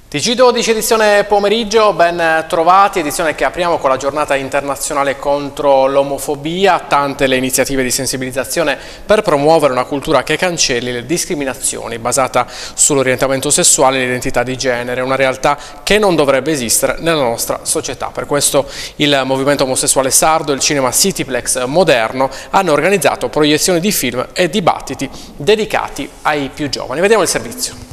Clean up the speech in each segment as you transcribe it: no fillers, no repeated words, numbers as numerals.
TG12 edizione pomeriggio, ben trovati, edizione che apriamo con la giornata internazionale contro l'omofobia, tante le iniziative di sensibilizzazione per promuovere una cultura che cancelli le discriminazioni basata sull'orientamento sessuale e l'identità di genere, una realtà che non dovrebbe esistere nella nostra società. Per questo il movimento omosessuale sardo e il cinema Cityplex Moderno hanno organizzato proiezioni di film e dibattiti dedicati ai più giovani. Vediamo il servizio.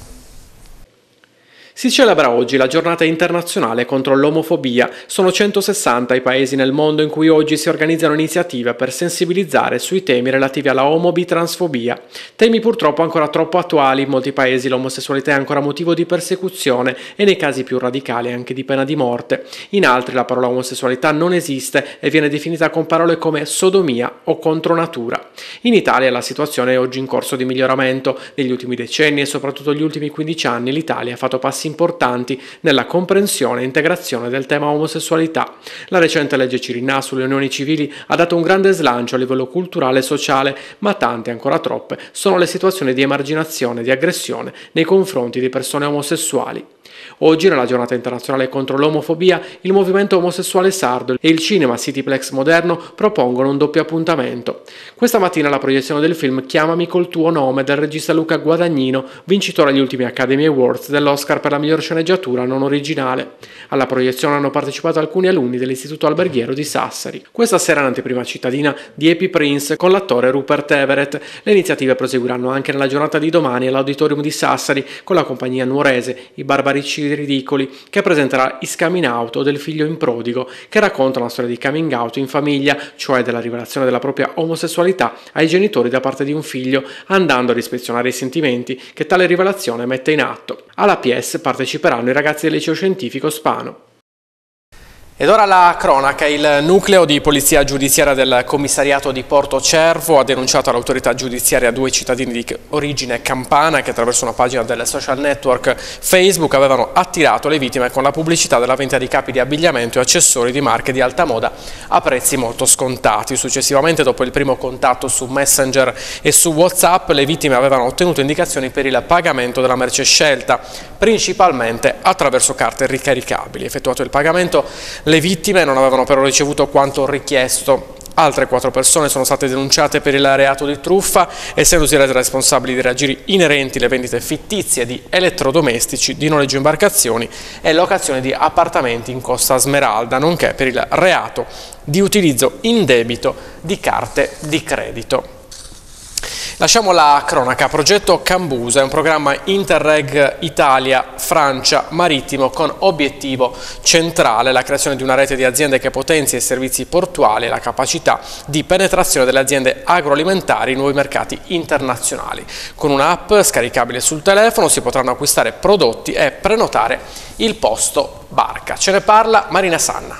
Si celebra oggi la giornata internazionale contro l'omofobia. Sono 160 i paesi nel mondo in cui oggi si organizzano iniziative per sensibilizzare sui temi relativi alla omobitransfobia. Temi purtroppo ancora troppo attuali. In molti paesi l'omosessualità è ancora motivo di persecuzione e nei casi più radicali anche di pena di morte. In altri la parola omosessualità non esiste e viene definita con parole come sodomia o contronatura. In Italia la situazione è oggi in corso di miglioramento. Negli ultimi decenni e soprattutto negli ultimi 15 anni l'Italia ha fatto passi importanti nella comprensione e integrazione del tema omosessualità. La recente legge Cirinnà sulle unioni civili ha dato un grande slancio a livello culturale e sociale, ma tante, ancora troppe, sono le situazioni di emarginazione e di aggressione nei confronti di persone omosessuali. Oggi, nella giornata internazionale contro l'omofobia, il movimento omosessuale sardo e il cinema Cityplex Moderno propongono un doppio appuntamento. Questa mattina la proiezione del film Chiamami col tuo nome del regista Luca Guadagnino, vincitore agli ultimi Academy Awards dell'Oscar per la miglior sceneggiatura non originale. Alla proiezione hanno partecipato alcuni alunni dell'Istituto Alberghiero di Sassari. Questa sera in anteprima cittadina di Happy Prince con l'attore Rupert Everett. Le iniziative proseguiranno anche nella giornata di domani all'Auditorium di Sassari con la compagnia nuorese I Barbarici Ridicoli, che presenterà Is Coming Out del figlio in prodigo, che racconta una storia di coming out in famiglia, cioè della rivelazione della propria omosessualità ai genitori da parte di un figlio, andando a ispezionare i sentimenti che tale rivelazione mette in atto. Alla pièce parteciperanno i ragazzi del liceo scientifico Spano. Ed ora la cronaca. Il nucleo di polizia giudiziaria del commissariato di Porto Cervo ha denunciato all'autorità giudiziaria 2 cittadini di origine campana che attraverso una pagina del social network Facebook avevano attirato le vittime con la pubblicità della vendita di capi di abbigliamento e accessori di marche di alta moda a prezzi molto scontati. Successivamente, dopo il primo contatto su Messenger e su WhatsApp, le vittime avevano ottenuto indicazioni per il pagamento della merce scelta, principalmente attraverso carte ricaricabili. Effettuato il pagamento, le vittime non avevano però ricevuto quanto richiesto. Altre 4 persone sono state denunciate per il reato di truffa, essendosi rese responsabili di raggiri inerenti alle vendite fittizie di elettrodomestici, di noleggio imbarcazioni e locazione di appartamenti in Costa Smeralda, nonché per il reato di utilizzo indebito di carte di credito. Lasciamo la cronaca. Progetto Cambusa è un programma Interreg Italia-Francia marittimo con obiettivo centrale la creazione di una rete di aziende che potenzia i servizi portuali e la capacità di penetrazione delle aziende agroalimentari in nuovi mercati internazionali. Con un'app scaricabile sul telefono si potranno acquistare prodotti e prenotare il posto barca. Ce ne parla Marina Sanna.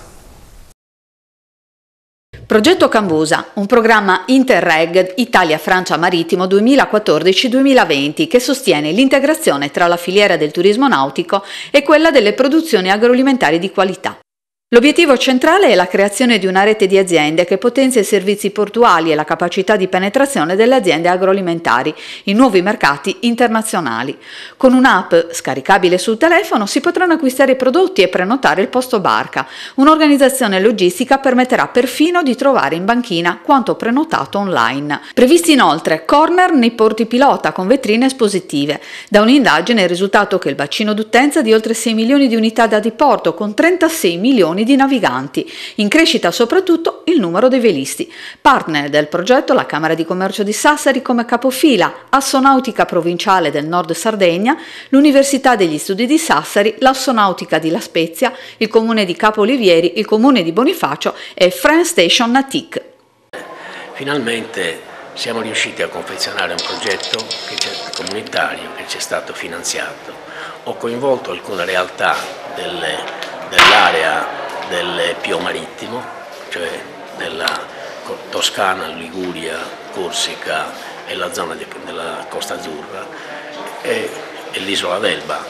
Progetto Cambusa, un programma Interreg Italia-Francia Marittimo 2014-2020 che sostiene l'integrazione tra la filiera del turismo nautico e quella delle produzioni agroalimentari di qualità. L'obiettivo centrale è la creazione di una rete di aziende che potenzia i servizi portuali e la capacità di penetrazione delle aziende agroalimentari in nuovi mercati internazionali. Con un'app scaricabile sul telefono si potranno acquistare i prodotti e prenotare il posto barca. Un'organizzazione logistica permetterà perfino di trovare in banchina quanto prenotato online. Previsti inoltre corner nei porti pilota con vetrine espositive. Da un'indagine è risultato che il bacino d'utenza di oltre 6 milioni di unità da diporto con 36 milioni di naviganti, in crescita soprattutto il numero dei velisti. Partner del progetto la Camera di Commercio di Sassari come capofila, Assonautica Provinciale del Nord Sardegna, l'Università degli Studi di Sassari, l'Assonautica di La Spezia, il Comune di Capo Olivieri, il Comune di Bonifacio e Friend Station Natic. Finalmente siamo riusciti a confezionare un progetto comunitario che ci è stato finanziato. Ho coinvolto alcune realtà dell'area del Pio Marittimo, cioè della Toscana, Liguria, Corsica e la zona della Costa Azzurra e l'isola d'Elba.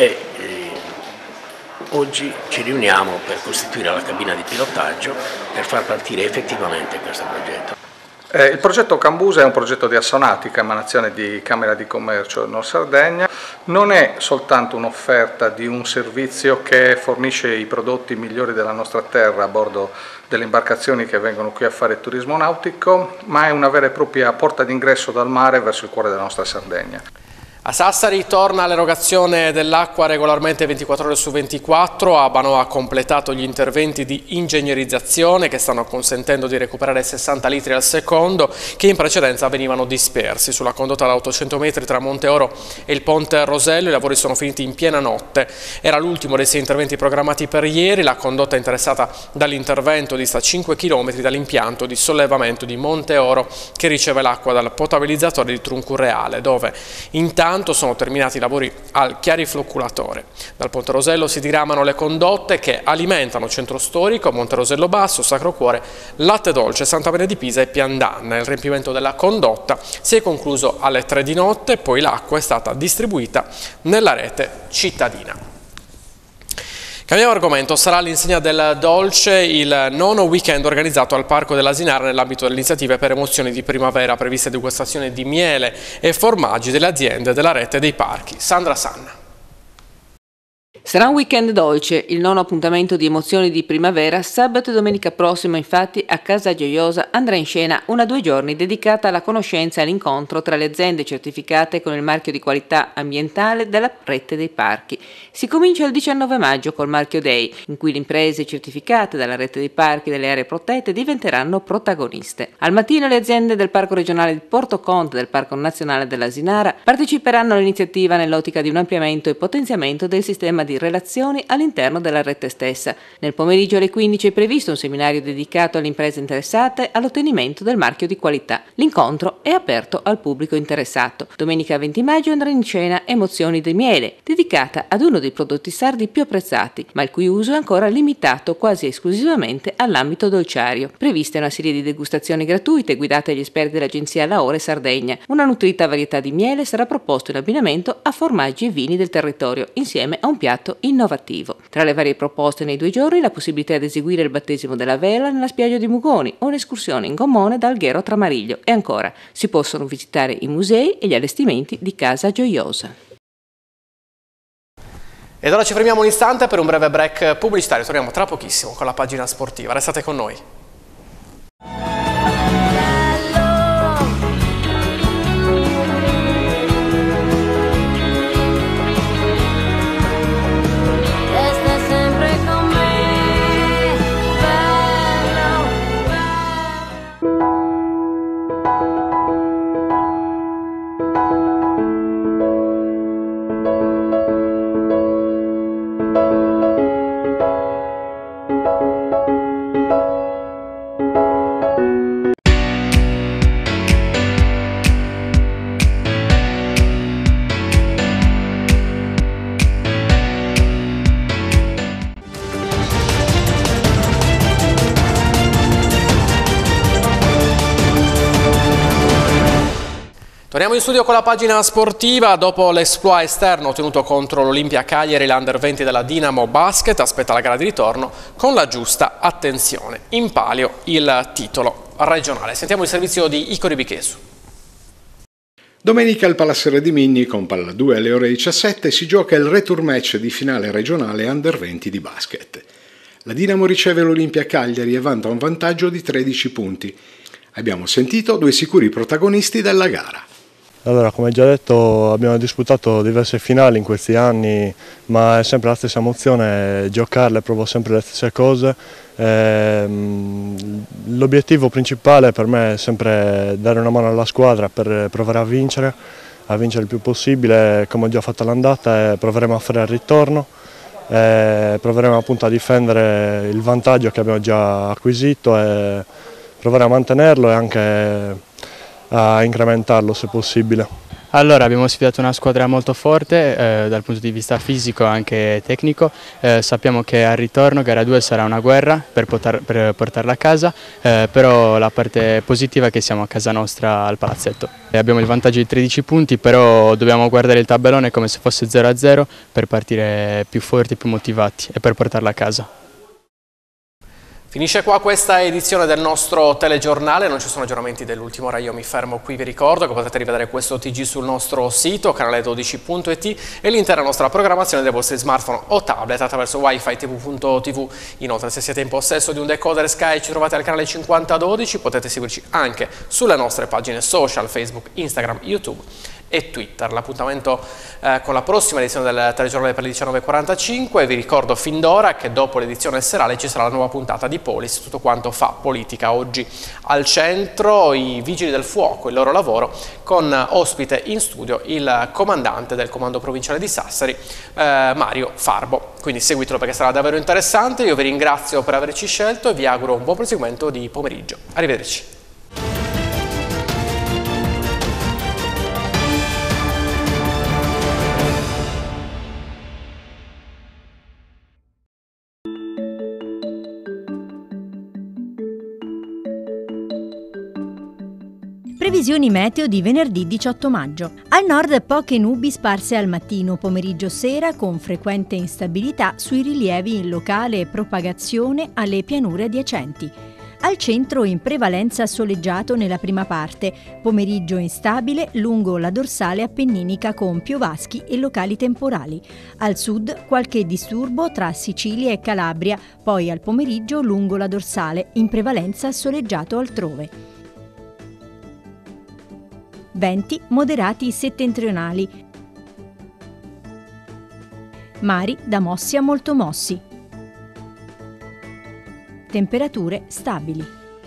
Oggi ci riuniamo per costituire la cabina di pilotaggio per far partire effettivamente questo progetto. Il progetto Cambusa è un progetto di Assonautica, emanazione di Camera di Commercio del Nord Sardegna. Non è soltanto un'offerta di un servizio che fornisce i prodotti migliori della nostra terra a bordo delle imbarcazioni che vengono qui a fare turismo nautico, ma è una vera e propria porta d'ingresso dal mare verso il cuore della nostra Sardegna. A Sassari torna l'erogazione dell'acqua regolarmente 24 ore su 24, Abano ha completato gli interventi di ingegnerizzazione che stanno consentendo di recuperare 60 litri al secondo che in precedenza venivano dispersi. Sulla condotta da 800 metri tra Monteoro e il Ponte Rosello i lavori sono finiti in piena notte. Era l'ultimo dei 6 interventi programmati per ieri, la condotta interessata dall'intervento dista 5 km dall'impianto di sollevamento di Monteoro che riceve l'acqua dal potabilizzatore di Truncurreale, dove intanto sono terminati i lavori al chiariflocculatore. Dal Ponte Rosello si diramano le condotte che alimentano Centro Storico, Monte Rosello Basso, Sacro Cuore, Latte Dolce, Santa Maria di Pisa e Piandanna. Il riempimento della condotta si è concluso alle 3 di notte, poi l'acqua è stata distribuita nella rete cittadina. Cambiamo argomento, sarà all'insegna del dolce il 9° weekend organizzato al Parco dell'Asinara nell'ambito delle iniziative per emozioni di primavera previste degustazioni di miele e formaggi delle aziende della rete dei parchi. Sandra Sanna. Sarà un weekend dolce, il 9° appuntamento di emozioni di primavera. Sabato e domenica prossimo, infatti, a Casa Gioiosa andrà in scena una 2 giorni dedicata alla conoscenza e all'incontro tra le aziende certificate con il marchio di qualità ambientale della rete dei parchi. Si comincia il 19 maggio col Marchio Day, in cui le imprese certificate dalla rete dei parchi e delle aree protette diventeranno protagoniste. Al mattino le aziende del Parco regionale di Porto Conte e del Parco nazionale dell'Asinara parteciperanno all'iniziativa nell'ottica di un ampliamento e potenziamento del sistema di relazioni all'interno della rete stessa. Nel pomeriggio alle 15 è previsto un seminario dedicato alle imprese interessate all'ottenimento del marchio di qualità. L'incontro è aperto al pubblico interessato. Domenica 20 maggio andrà in scena Emozioni di miele, dedicata ad uno dei prodotti sardi più apprezzati, ma il cui uso è ancora limitato quasi esclusivamente all'ambito dolciario. Prevista una serie di degustazioni gratuite guidate agli esperti dell'agenzia Laore Sardegna. Una nutrita varietà di miele sarà proposta in abbinamento a formaggi e vini del territorio, insieme a un piatto innovativo. Tra le varie proposte nei 2 giorni la possibilità di eseguire il battesimo della vela nella spiaggia di Mugoni o un'escursione in gommone da Alghero a Tramariglio e ancora si possono visitare i musei e gli allestimenti di Casa Gioiosa. Ed ora ci fermiamo un istante per un breve break pubblicitario, torniamo tra pochissimo con la pagina sportiva, restate con noi. Torniamo in studio con la pagina sportiva. Dopo l'esploit esterno ottenuto contro l'Olimpia Cagliari, l'Under 20 della Dinamo Basket aspetta la gara di ritorno con la giusta attenzione. In palio il titolo regionale. Sentiamo il servizio di Icori Bichesu. Domenica al Palassere di Migni con Palla 2 alle ore 17 si gioca il retur match di finale regionale Under 20 di basket. La Dinamo riceve l'Olimpia Cagliari e vanta un vantaggio di 13 punti. Abbiamo sentito 2 sicuri protagonisti della gara. Allora, come già detto, abbiamo disputato diverse finali in questi anni, ma è sempre la stessa emozione, giocarle, provo sempre le stesse cose. L'obiettivo principale per me è sempre dare una mano alla squadra per provare a vincere il più possibile, come ho già fatto all'andata, e proveremo a fare il ritorno. Proveremo appunto a difendere il vantaggio che abbiamo già acquisito e provare a mantenerlo e anche a incrementarlo se possibile. Allora, abbiamo sfidato una squadra molto forte dal punto di vista fisico e anche tecnico. Sappiamo che al ritorno gara 2 sarà una guerra per portarla a casa, però la parte positiva è che siamo a casa nostra al palazzetto. Abbiamo il vantaggio di 13 punti, però dobbiamo guardare il tabellone come se fosse 0-0 per partire più forti, più motivati e per portarla a casa. Finisce qua questa edizione del nostro telegiornale, non ci sono aggiornamenti dell'ultima ora, io mi fermo qui, vi ricordo che potete rivedere questo TG sul nostro sito, canale12.it e l'intera nostra programmazione dei vostri smartphone o tablet attraverso wifi tv.tv. Inoltre, se siete in possesso di un decoder Sky ci trovate al canale 5012, potete seguirci anche sulle nostre pagine social, Facebook, Instagram, YouTube e Twitter. L'appuntamento con la prossima edizione del telegiornale per le 19:45. Vi ricordo fin d'ora che dopo l'edizione serale ci sarà la nuova puntata di Polis, tutto quanto fa politica. Oggi al centro i vigili del fuoco, il loro lavoro, con ospite in studio il comandante del comando provinciale di Sassari, Mario Farbo. Quindi seguitelo perché sarà davvero interessante. Io vi ringrazio per averci scelto e vi auguro un buon proseguimento di pomeriggio. Arrivederci. Previsioni meteo di venerdì 18 maggio. Al nord poche nubi sparse al mattino, pomeriggio, sera con frequente instabilità sui rilievi in locale propagazione alle pianure adiacenti. Al centro in prevalenza soleggiato nella prima parte, pomeriggio instabile lungo la dorsale appenninica con piovaschi e locali temporali. Al sud qualche disturbo tra Sicilia e Calabria, poi al pomeriggio lungo la dorsale, in prevalenza soleggiato altrove. Venti moderati settentrionali. Mari da mossi a molto mossi. Temperature stabili.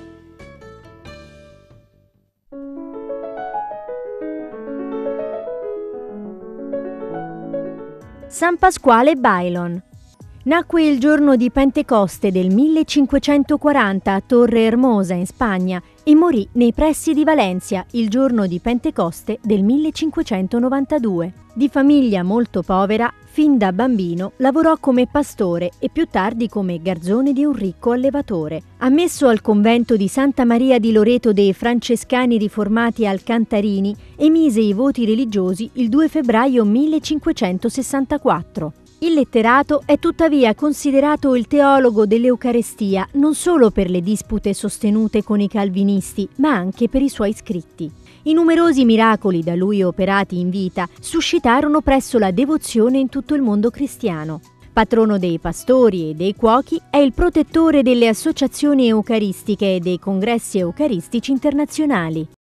San Pasquale Bailon. Nacque il giorno di Pentecoste del 1540 a Torre Hermosa in Spagna e morì nei pressi di Valencia il giorno di Pentecoste del 1592. Di famiglia molto povera, fin da bambino lavorò come pastore e più tardi come garzone di un ricco allevatore. Ammesso al convento di Santa Maria di Loreto dei Francescani Riformati al Cantarini, emise i voti religiosi il 2 febbraio 1564. Il letterato è tuttavia considerato il teologo dell'Eucarestia non solo per le dispute sostenute con i calvinisti, ma anche per i suoi scritti. I numerosi miracoli da lui operati in vita suscitarono presto la devozione in tutto il mondo cristiano. Patrono dei pastori e dei cuochi, è il protettore delle associazioni eucaristiche e dei congressi eucaristici internazionali.